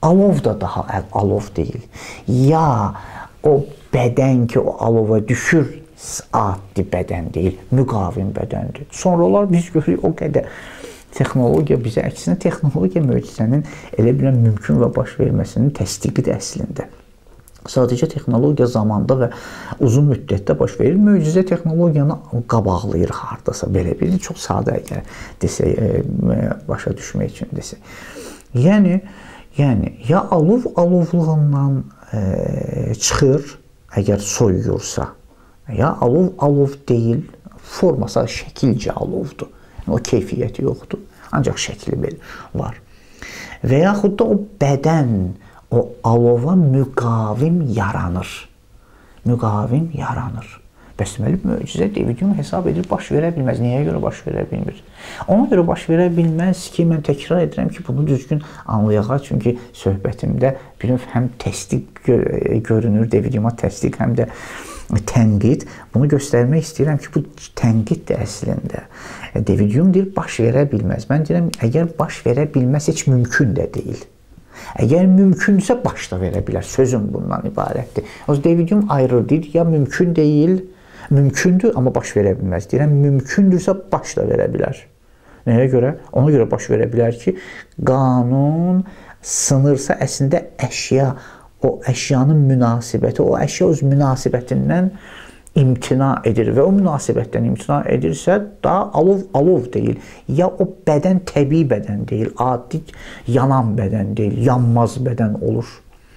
alov da daha alov deyil. Ya o bədən ki, o alova düşür, adi bədən deyil, müqavim bədəndir. Sonralar biz görürük o qədər texnologiya bizə, əksinə texnologiya möcüzənin elə bilən mümkün və baş verməsinin təsdiqidir əslində. Sadəcə texnologiya zamanda və uzun müddətdə baş verir. Möcüzə texnologiyanı qabaqlayır hardasa, belə bir çox sadə əgər desək, başa düşmək üçün desək. Yəni ya alov alovluğundan çıxır, əgər soyuyursa, ya alov deyil, forması şəkilcə alovdur. O keyfiyyəti yoxdur, ancaq şəkli belə var. Və yaxud da o bədən o alova müqavim yaranır. Müqavim yaranır. Bəs deməli, möcüzə David Hume hesab edir, baş verə bilməz. Niyə görə baş verə bilmir? Ona görə baş verə bilməz ki, mən təkrar edirəm ki, bunu düzgün anlayaq. Çünki söhbətimdə bir növ həm təsdiq görünür, David Hume'a təsdiq, həm də tənqid. Bunu göstərmək istəyirəm ki, bu tənqiddir əslində. David Hume deyir, baş verə bilməz. Mən deyirəm, əgər baş verə bilməz, heç mümkün də deyil. Əgər mümkünsə, baş da verə bilər. Sözüm bundan ibarətdir. O David Hume ayrılır, deyir, ya mümkün deyil, mümkündür, amma baş verə bilməz. Deyirəm, mümkündürsə, baş da verə bilər. Nəyə görə? Ona görə baş verə bilər ki, qanun sınırsa əslində əşya, o əşyanın münasibəti, o əşya öz münasibətindən imtina edir və o münasibətdən imtina edirsə, daha alov deyil. Ya o bədən təbii bədən deyil, adi yanan bədən deyil, yanmaz bədən olur.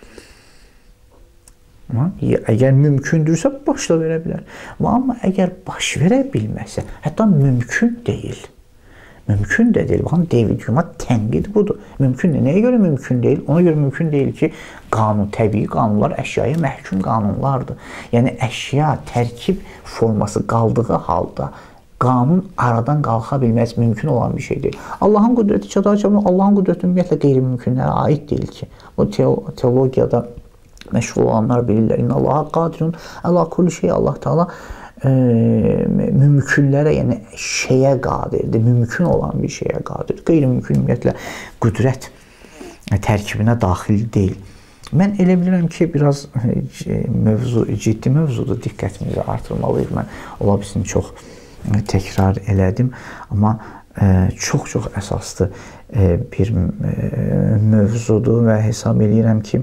Əgər mümkündürsə, baş da verə bilər. Amma əgər baş verə bilməsə, hətta mümkün deyil. Mümkün də deyil. Baxın, David Hume'a tənqid budur. Mümkün deyil. Nəyə görə mümkün deyil? Ona görə mümkün deyil ki, təbii qanunlar əşyaya məhkum qanunlardır. Yəni, əşya tərkib forması qaldığı halda qanun aradan qalxa bilməz, mümkün olan bir şey deyil. Allahın qüdrəti çatacaq, Allahın qüdrəti ümumiyyətlə qeyri-mümkünlərə aid deyil ki. Bu teologiyada məşğul olanlar bilirlər. İnna Allaha qadirun əla kulli şey. Allah Teala mümkünlərə, yəni şeyə qadirdir, mümkün olan bir şeyə qadirdir. Qeyri-mümkün ümumiyyətlə qüdrət tərkibinə daxil deyil. Mən elə bilirəm ki, biraz ciddi mövzudur, diqqətimizi artırmalıyıq. Mən ola bilsin çox təkrar elədim, amma çox əsaslı bir mövzudur və hesab edirəm ki,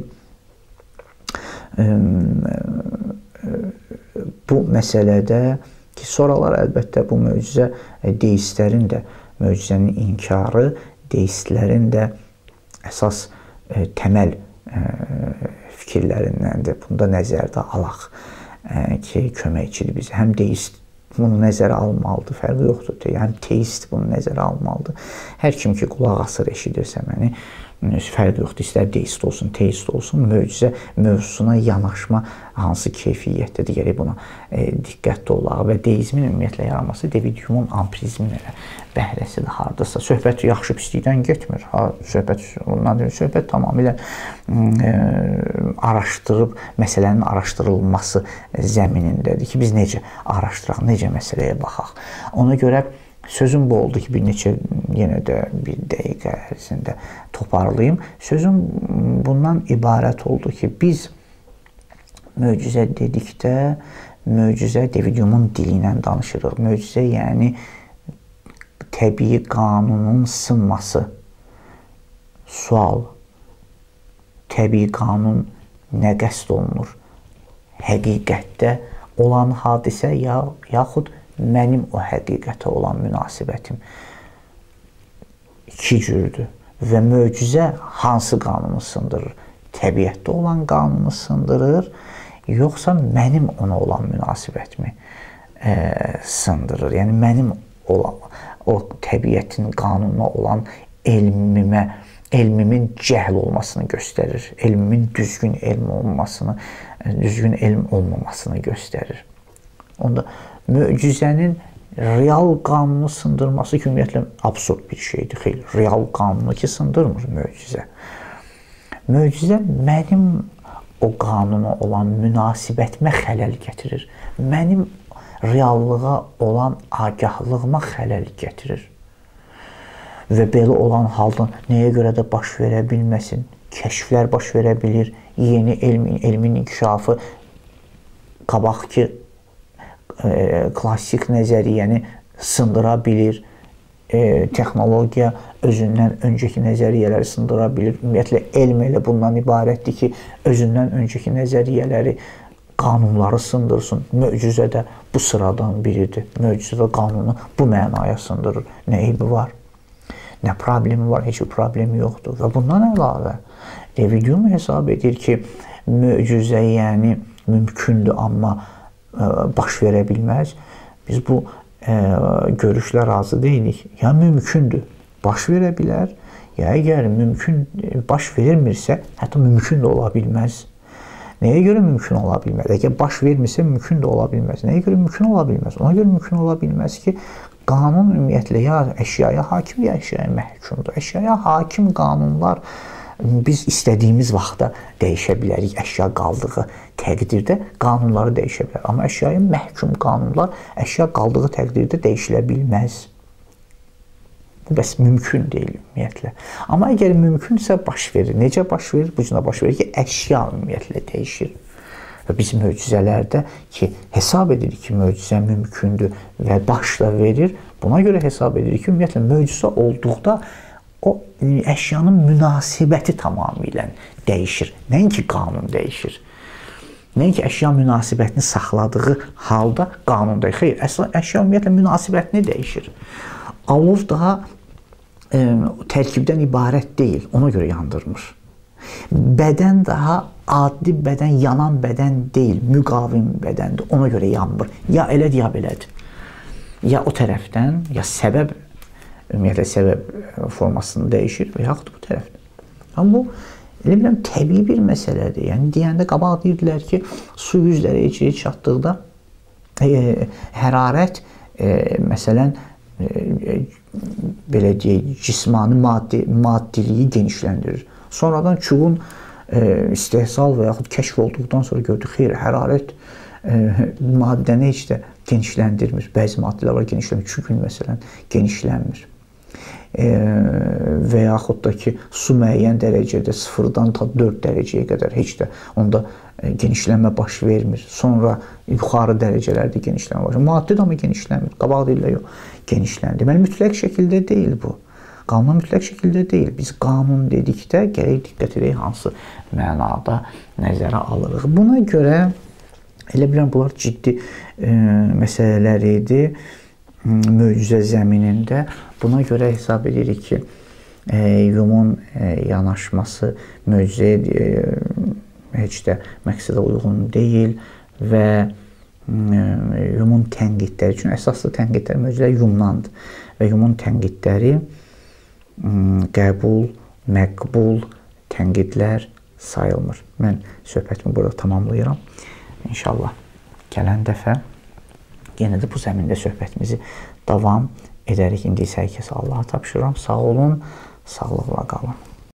bu məsələdə ki, sonralar əlbəttə bu möcüzə deistlərin də, möcüzənin inkarı deistlərin də əsas təməl fikirlərindəndir. Bunu da nəzərdə alaq ki, köməkçidir bizə. Həm deist bunu nəzərə almalıdır, fərqi yoxdur. Həm teist bunu nəzərə almalıdır. Hər kim ki, qulaq asır, eşidirsə məni, fərqi yoxdur. İstər deist olsun, teist olsun, möcüzə mövzusuna yanaşma hansı keyfiyyətdədir, gərək buna diqqətli olaq və deizmin ümumiyyətlə yaranması David Hume'un ampirizmin bəhrəsidir hardasa. Söhbət yaxşı pislikdən getmir. Söhbət tamamilə araşdırıb, məsələnin araşdırılması zəminindədir ki, biz necə araşdıraq, necə məsələyə baxaq. Ona görə sözüm bu oldu ki, bir neçə, yenə də bir dəqiqə ərzində toparlayayım. Sözüm bundan ibarət oldu ki, biz möcüzə dedikdə, möcüzə David Hume'un dili ilə danışırıq. Möcüzə, yəni təbii qanunun sınması. Sual, təbii qanun nə qəsd olunur? Həqiqətdə olan hadisə yaxud mənim o həqiqətə olan münasibətim iki cürdür və möcüzə hansı qanunu sındırır? Təbiətdə olan qanunu sındırır, yoxsa mənim ona olan münasibətimi sındırır? Yəni, mənim o təbiətin qanununa olan elmimin cəhl olmasını göstərir, elmimin düzgün elm olmasını, düzgün elm olmamasını göstərir. Onda möcüzənin real qanunu sındırması ki, ümumiyyətlə absurd bir şeydir. Xeyr, real qanunu ki, sındırmır möcüzə. Möcüzə mənim o qanuna olan münasibətimə xələl gətirir. Mənim reallığa olan agahlığıma xələl gətirir. Və belə olan halda nəyə görə də baş verə bilməsin? kəşflər baş verə bilir, yeni elmin inkişafı qabaqki klassik nəzəriyyəni sındıra bilir, texnologiya özündən öncəki nəzəriyyələri sındıra bilir. Ümumiyyətlə, elm elə bundan ibarətdir ki, özündən öncəki nəzəriyyələri, qanunları sındırsın. Möcüzə də bu sıradan biridir. Möcüzə də qanunu bu mənaya sındırır. Nə eybi var? Nə problemi var? Heç bir problemi yoxdur. Və bundan əlavə, David Hume hesab edir ki, möcüzə yəni mümkündür, amma baş verə bilməz. Biz bu görüşlə razı deyilik. Ya mümkündür, baş verə bilər, ya əgər mümkün baş verilmirsə, hətta mümkün də ola bilməz. Nəyə görə mümkün ola bilməz? Əgər baş vermirsə, mümkün də ola bilməz. Nəyə görə mümkün ola bilməz? Ona görə mümkün ola bilməz ki, qanun ümumiyyətlə ya əşyaya hakim, ya əşyaya məhkumdur. Əşyaya hakim qanunlar biz istədiyimiz vaxtda dəyişə bilərik. Əşya qaldığı təqdirdə qanunları dəyişə bilər. Amma əşyaya məhkum qanunlar əşya qaldığı təqdirdə dəyişilə bilməz. Bu bəs mümkün deyil ümumiyyətlə. Amma əgər mümkünsə baş verir. Necə baş verir? Bu cürə baş verir ki, əşya ümumiyyətlə dəyişir. Və biz möcüzələrdə ki, hesab edirik ki, möcüzə mümkündür və baş da verir. Buna görə hesab edirik ki, ümumiyyətlə möcüzə olduqda o əşyanın münasibəti tamamilə dəyişir. Nəinki qanun dəyişir. Nəinki əşya münasibətini saxladığı halda qanun dəyişir. Xeyr, əşya ümumiyyətlə münasibətini dəyişir. Alov daha tərkibdən ibarət deyil, ona görə yandırmır. Bədən daha adi bədən, yanan bədən deyil, müqavim bədəndir, ona görə yanmır. Ya elədir, ya belədir. Ya o tərəfdən, ya səbəb, ümumiyyətlə səbəb formasını dəyişir və yaxud bu tərəfdən. Amma bu, elə biləm, təbii bir məsələdir. Yəni, deyəndə qabaq deyirdilər ki, su 100 dərəcəyə çatdıqda hərarət, məsələn, belə deyək, cismani maddiliyi genişləndirir. Sonradan çubuğun istehsal və yaxud kəşf olduqdan sonra gördük, xeyr, hərarət maddəni heç də genişləndirmir. Bəzi maddələr var, genişlənmir. Çubuq, məsələn, genişlənmir. Və yaxud da ki, su müəyyən dərəcədə 0-dan ta 4 dərəcəyə qədər heç də onda genişlənmə baş vermir. Sonra yuxarı dərəcələrdə genişlənmə baş verir. Maddə də amma genişlənmir. Qabaq deyirlər, yox, genişləndi. Deməli, mütləq şəkildə deyil bu. Qanun mütləq şəkildə deyil. Biz qanun dedikdə gərək diqqət edək hansı mənada nəzərə alırıq. Buna görə, elə bilən, bunlar ciddi məsələlər idi möcüzə zəminində. Buna görə hesab edirik ki, Hume'un yanaşması möcüzəyə heç də məqsədə uyğun deyil və Hume'un tənqidləri üçün, əsaslı tənqidləri möcüzələr Hume'dandır və Hume'un tənqidləri qəbul, məqbul tənqidlər sayılmır. Mən söhbətimi burada tamamlayıram. İnşallah gələn dəfə yenə də bu zəmində söhbətimizi davam edərik. İndi isə hər kəsə Allaha tapşırıram. Sağ olun, sağlıqla qalın.